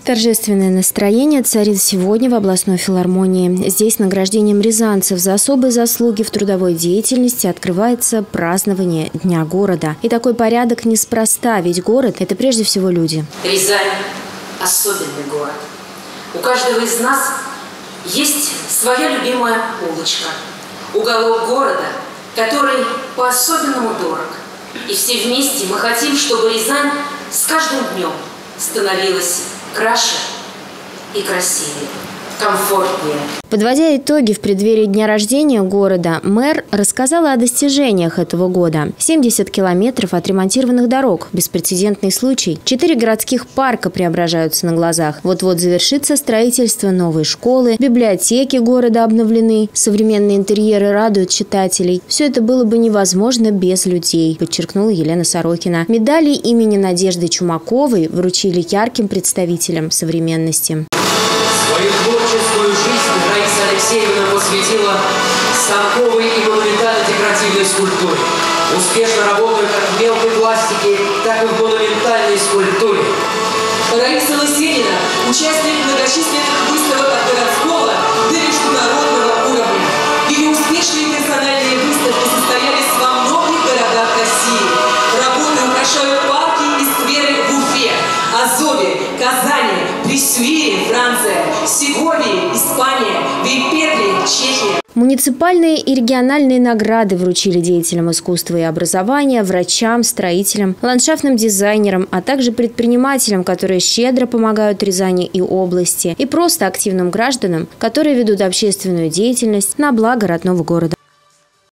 Торжественное настроение царит сегодня в областной филармонии. Здесь награждением рязанцев за особые заслуги в трудовой деятельности открывается празднование Дня города. И такой порядок неспроста, ведь город – это прежде всего люди. Рязань – особенный город. У каждого из нас есть своя любимая улочка, уголок города, который по-особенному дорог. И все вместе мы хотим, чтобы Рязань с каждым днем становилась краше и красивее, комфортнее. Подводя итоги в преддверии дня рождения города, мэр рассказала о достижениях этого года. 70 километров отремонтированных дорог. Беспрецедентный случай. 4 городских парка преображаются на глазах. Вот-вот завершится строительство новой школы. Библиотеки города обновлены. Современные интерьеры радуют читателей. Все это было бы невозможно без людей, подчеркнула Елена Сорокина. Медали имени Надежды Чумаковой вручили ярким представителям современности. Свою творческую жизнь Раиса Алексеевна посвятила станковой и монументально-декоративной скульптуре. Успешно работая как в мелкой пластике, так и в монументальной скульптуре. Раиса Лысенина – участник многочисленных выставок от городского до международного уровня. Ее успешные персональные выставки состоялись во многих городах России. Работы украшают парки и скверы в Уфе, Азове, Казани, Брюсселе, Франция, Сеговии, Испания, Вейпетле, Чехия. Муниципальные и региональные награды вручили деятелям искусства и образования, врачам, строителям, ландшафтным дизайнерам, а также предпринимателям, которые щедро помогают Рязани и области, и просто активным гражданам, которые ведут общественную деятельность на благо родного города.